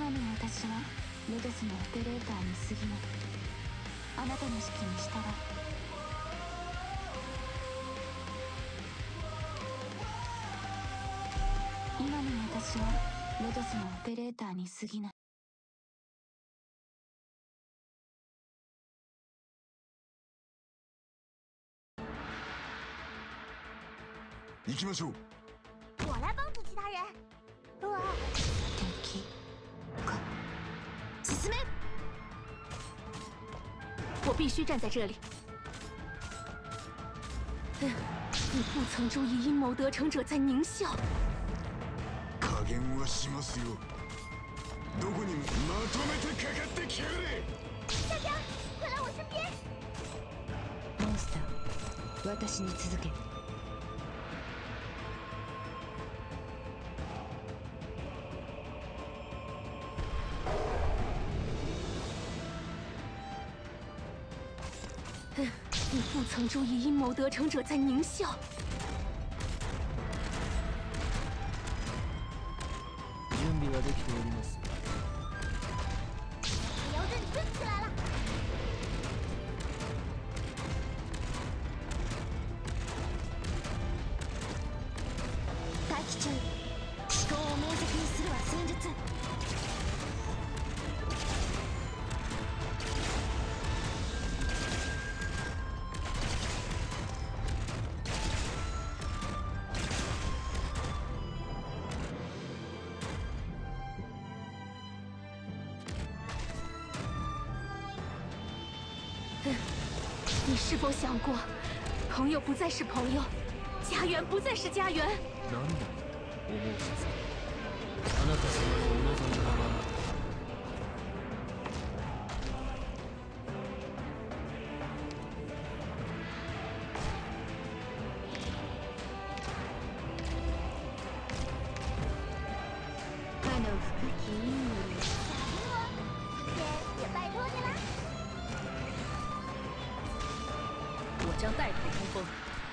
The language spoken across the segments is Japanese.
今の私はロドスのオペレーターに過ぎない。あなたの指揮に従う。今の私はロドスのオペレーターに過ぎない。 行きましょう。 我来帮助其他人。 敵か。 進め！我必须站在这里。你不曾注意阴谋得逞者在狞笑。 加減はしますよ。どこにもまとめてかかってきやがれ。 大家，快来我身边！ モンスター、私に続け。 你不曾注意阴谋得逞者在狞笑。 準備はできております。 我要认真起来了。 大気中、思考を明晰にするは戦術。 你是否想过，朋友不再是朋友，家园不再是家園。 何だ、思うさせ。あなた様のお望みのまま。 かの深き陰に。 也拜托你啦。 我将带头冲锋。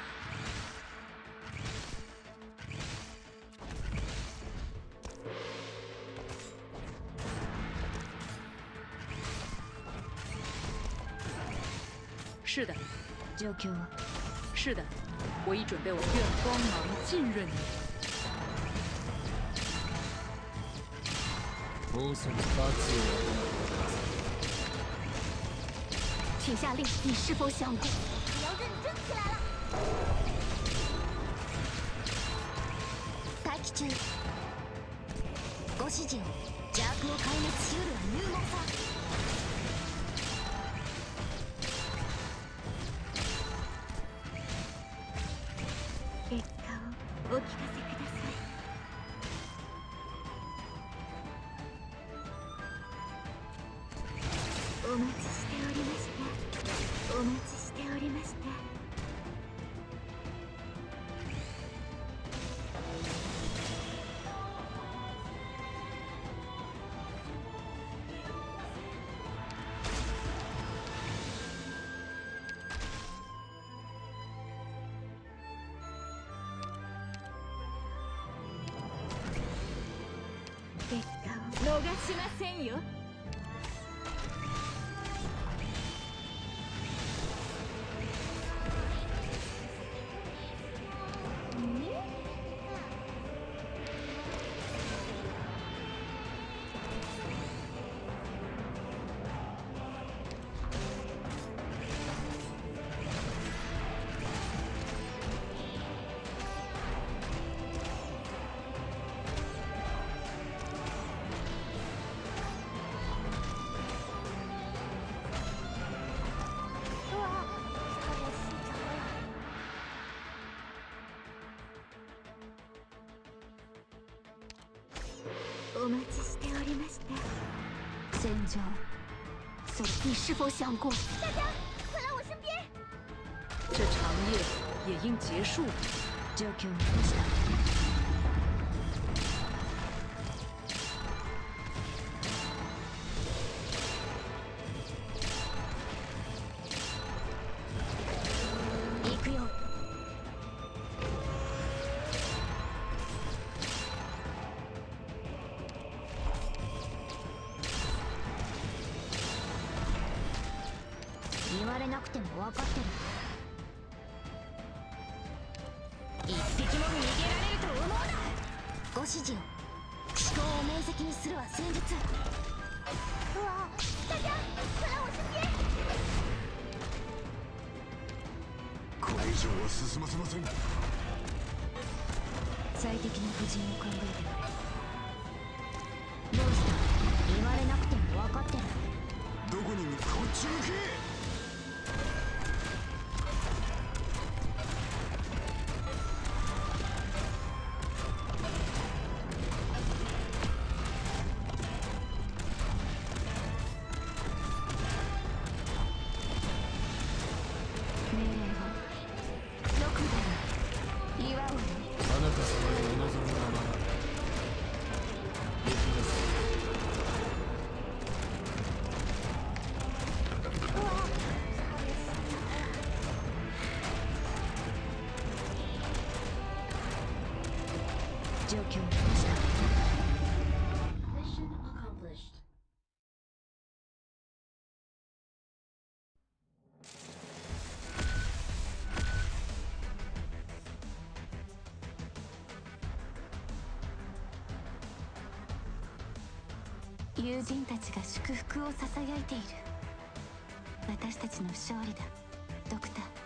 是的。 状況は？ 是的，我已准备我愿光芒浸润你。 もうすぐ罰を请下令，你是否想过？你要认真起来了。 待機中。ご指示を。邪悪を壊滅しうるは入門さ。結果をお聞かせください。お待ちしておりました。お待ちしておりました。結果を逃しませんよ。お待ちしておりました。戦場。 你是否想过？大家，快来我身边！ 这长夜也应结束了。 状況を見ました。行くよ。 なくても分かってる。一匹も逃げられると思うな。ご指示を。思考を明晰にするは戦術。うわ、大家快来我身边。 これ以上は進ませません。 最適な布陣を考えてくれ。どうした？言われなくても分かってる。 どこにこっち向け。 命令をどこでも祝うわね。 あなた様のお望みのまま行きなさい。 状況を見ました。友人たちが祝福をささやいている。私たちの勝利だ、ドクター。